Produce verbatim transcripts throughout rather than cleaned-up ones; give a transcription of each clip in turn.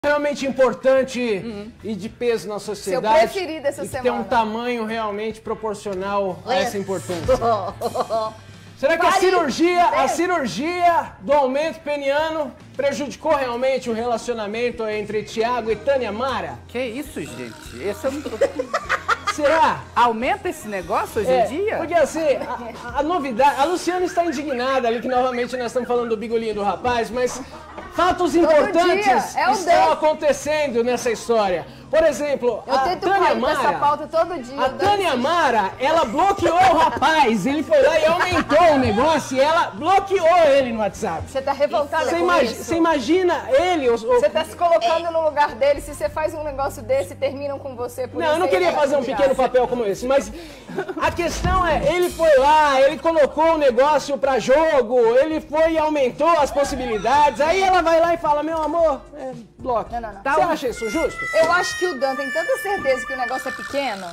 Realmente importante uhum. e de peso na sociedade. Seu preferido essa e semana. Tem um tamanho realmente proporcional a essa importância. Será que Vale. a cirurgia, a cirurgia do aumento peniano prejudicou realmente o relacionamento entre Thiago e Tânia Mara? Que isso, gente? Esse eu não... Será? Aumenta esse negócio hoje é, em dia? Porque assim, a, a novidade... A Luciana está indignada ali, que novamente nós estamos falando do bigolinho do rapaz, mas fatos importantes é estão Dan. acontecendo nessa história. Por exemplo, eu a tento Tânia cair Mara... essa pauta todo dia. A Tânia Mara, ela bloqueou o rapaz. Ele foi lá e aumentou o negócio e ela bloqueou ele no WhatsApp. Você tá revoltada Você com imagi isso? Você imagina ele... O, o... Você tá se colocando é. no lugar dele. Se você faz um negócio desse, terminam com você por Não, isso eu não queria é fazer um pequeno papel como esse, mas a questão é, ele foi lá, ele colocou o negócio pra jogo, ele foi e aumentou as possibilidades, aí ela vai lá e fala, meu amor, é, bloco. Não, não, não. Você acha isso justo? Eu acho que o Dan tem tanta certeza que o negócio é pequeno.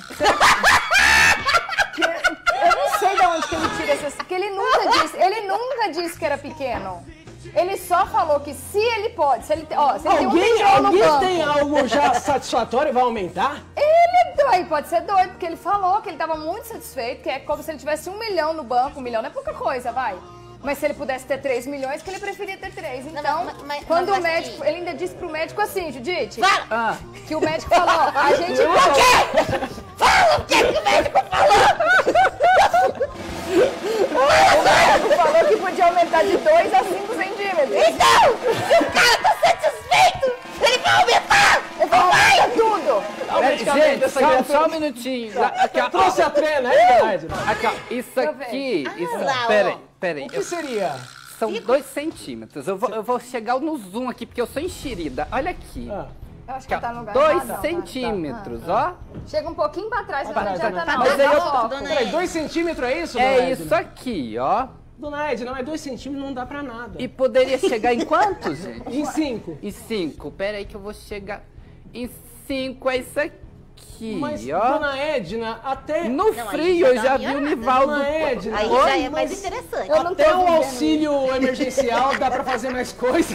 que eu não sei de onde que ele tira essas... Porque ele nunca disse, ele nunca disse que era pequeno. Ele só falou que se ele pode, se ele, ó, se ele alguém, tem um milhão alguém no banco... tem algo já satisfatório e vai aumentar? Ele é doido, pode ser doido, porque ele falou que ele estava muito satisfeito, que é como se ele tivesse um milhão no banco. Um milhão não é pouca coisa, vai. Mas se ele pudesse ter três milhões, que ele preferia ter três. Então, não, mas, mas, mas, quando mas, o médico... Ele ainda disse pro médico assim, Judite, ah. que o médico falou, a gente... O quê? Fala o que que o médico falou! O médico falou que podia aumentar de dois a cinco centímetros. Então, se o cara tá satisfeito, ele vai aumentar! Ele vai aumentar tudo! Gente, só, só um minutinho. Aqui, ó, trouxe a trena, é verdade. Aqui, ó, isso aqui... Isso, Ah, peraí, peraí. O que seria? São dois centímetros. Eu vou, eu vou chegar no zoom aqui, porque eu sou enxerida. Olha aqui. Ah. Eu acho que tá no lugar dois errado, centímetros, tá, tá. ó. Chega um pouquinho pra trás, pra mas trás, já tá tá, na mas hora. aí eu- Foco. Peraí, dois centímetros é isso, É dona isso Edna? aqui, ó. Dona Edna, mas dois centímetros não dá pra nada. E poderia chegar em quantos, gente? Em cinco. Em cinco. Pera aí que eu vou chegar... Em cinco é isso aqui, Mas, ó. dona Edna, até... No Não, aí frio já eu dá já uma vi o melhorada. Nivaldo... Dona Edna, Aí oi, já é mais mas interessante. Eu não tô até o vivendo auxílio emergencial dá pra fazer mais coisa.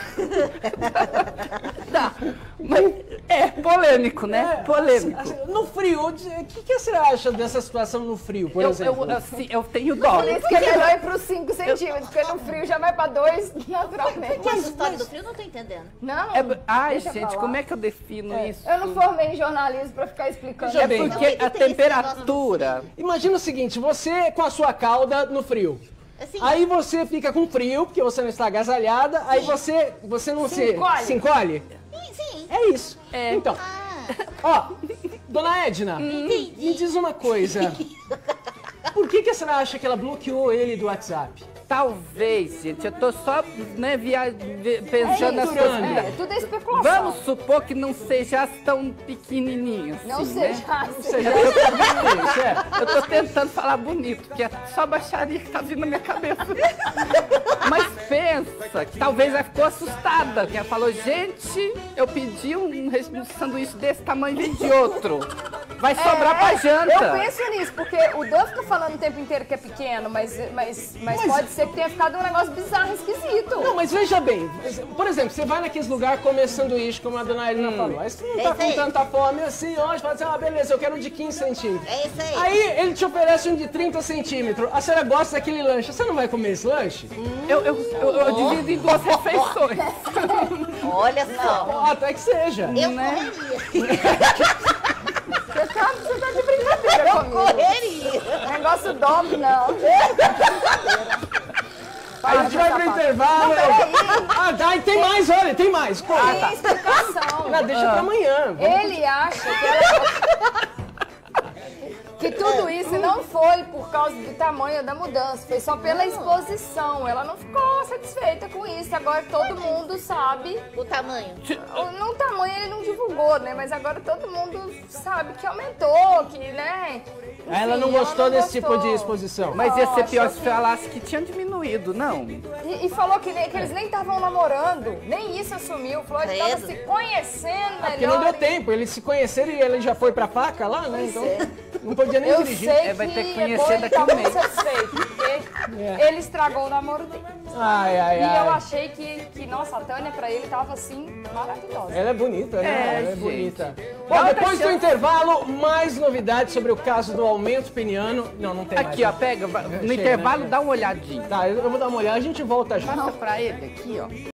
Dá. Mas é polêmico, né? É, Polêmico. assim, no frio, o que, que você acha dessa situação no frio, por Eu, exemplo? eu, assim, eu tenho dó. Por isso que é melhor ir pros cinco centímetros, porque no frio já vai pra dois naturalmente. Mas a história do frio eu não tô entendendo. Não, É- ai, deixa pra gente, lá. como é que eu defino isso? Eu não formei em jornalismo pra ficar explicando. Veja É bem, porque Não, a tem esse temperatura... Imagina o seguinte, você com a sua cauda no frio. Assim, Aí você fica com frio, porque você não está agasalhada, aí você, você não Se se, encolhe. se encolhe. sim, sim. É isso. É. Então, Ah, ó, dona Edna, entendi. me diz uma coisa. Por que, que a senhora acha que ela bloqueou ele do WhatsApp? Talvez, gente, eu tô só, né, via, vi- pensando nas misturando. possibilidades. É, tudo é especulação. Vamos supor que não seja tão pequenininho assim, Não né? seja assim. Ou seja, eu tô é. Eu tô tentando falar bonito, porque é só baixaria que tá vindo na minha cabeça. Mas pensa que talvez ela ficou assustada, que ela falou, gente, eu pedi um, res- um sanduíche desse tamanho e vim de outro. Vai sobrar pra janta. Eu penso nisso, porque o Dan fica falando o tempo inteiro que é pequeno, mas, mas, mas, Mas- pode ser que tenha ficado um negócio bizarro, esquisito. Não, mas veja bem, por exemplo, você vai naqueles lugares comer sanduíche, como a dona Edna falou. Aí você não É tá isso com aí. tanta fome assim, hoje fala assim, ah, beleza, eu quero um de quinze centímetros. É isso aí. Aí ele te oferece um de trinta centímetros. A senhora gosta daquele lanche. Você não vai comer esse lanche? Eu, eu, eu, eu divido em duas refeições. Olha só. Ó, até que seja. Eu né? correria. Você tá, você tá de brincadeira Eu comigo. correria. Negócio dom, não. Aí a gente vai pro intervalo. Ah, tá, e tem mais, olha, tem mais. Conta. Tem explicação. Não, deixa pra amanhã. Ele acha que ela... Que tudo isso não foi por causa do tamanho da mudança, foi só pela exposição. Ela não ficou satisfeita com isso. Agora todo mundo sabe. O tamanho. No tamanho ele não divulgou, né? Mas agora todo mundo sabe que aumentou, que, né? Enfim, Ela não gostou desse tipo gostou. de exposição. Mas ia ser Nossa, pior se que- falasse que tinha diminuído, não. E, e falou que, nem- que eles nem estavam namorando, nem isso assumiu. Falou que estava Credo. se conhecendo melhor. Porque não deu tempo, eles se conheceram e ele já foi pra faca lá, né? Então é. não podia nem Eu dirigir. sei É, vai ter que que conhecer depois ele daqui tá a um muito mês. satisfeito, porque É. ele estragou o namoro dele. Ai, ai, E ai. eu achei que, que, nossa, a Tânia pra ele tava assim, maravilhosa. Ela é bonita, né? É, Ela é gente. bonita. Dá Bom, outra depois do chance. intervalo, mais novidades sobre o caso do aumento peniano. Não, não tem Aqui, mais. ó, pega, no Chega, intervalo né? dá uma olhadinha. Tá, eu eu vou dar uma olhada, a gente volta já. Passa pra ele aqui, ó.